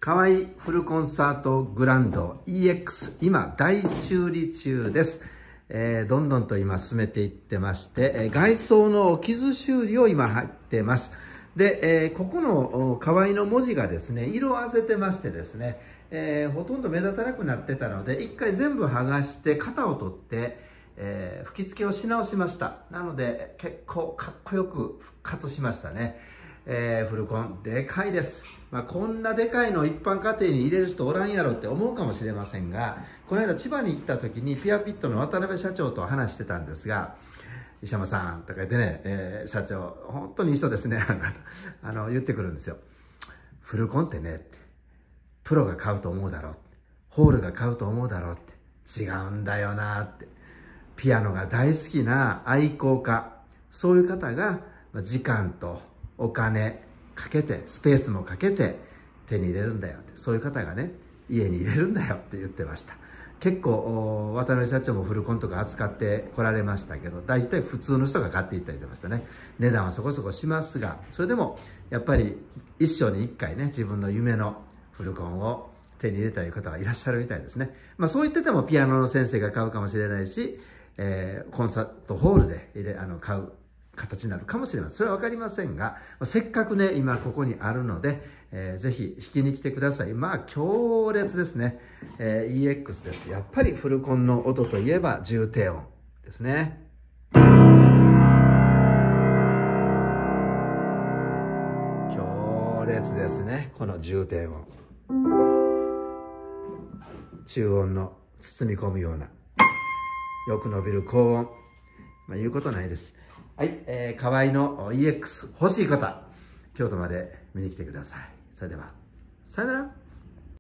河合フルコンサートグランド EX 今大修理中です。どんどんと今進めていってまして、外装の傷修理を今入ってます。で、ここの河合の文字がですね、色あせてましてですね、ほとんど目立たなくなってたので、一回全部剥がして型を取って、吹き付けをし直しました。なので、結構かっこよく復活しましたね。フルコン、でかいです。こんなでかいの一般家庭に入れる人おらんやろって思うかもしれませんが、この間千葉に行った時にピアピットの渡辺社長と話してたんですが、石山さんとか言ってね、社長、本当にいい人ですね、言ってくるんですよ。フルコンってね、プロが買うと思うだろう。ホールが買うと思うだろうって。違うんだよなって。ピアノが大好きな愛好家、そういう方が時間とお金かけて、スペースもかけて手に入れるんだよって。そういう方がね、家に入れるんだよって言ってました。結構、渡辺社長もフルコンとか扱って来られましたけど、大体普通の人が買っていったりしてましたね。値段はそこそこしますが、それでもやっぱり一生に一回ね、自分の夢のフルコンを手に入れたい方がいらっしゃるみたいですね。そう言っててもピアノの先生が買うかもしれないし、コンサートホールで買う形になるかもしれません。それは分かりませんが、せっかくね、今ここにあるので、ぜひ弾きに来てください。強烈ですね。EX です。やっぱりフルコンの音といえば重低音ですね。強烈ですね。この重低音。中音の包み込むような、よく伸びる高音。言うことないです。はい、河合の EX 欲しい方、京都まで見に来てください。それでは、さよなら。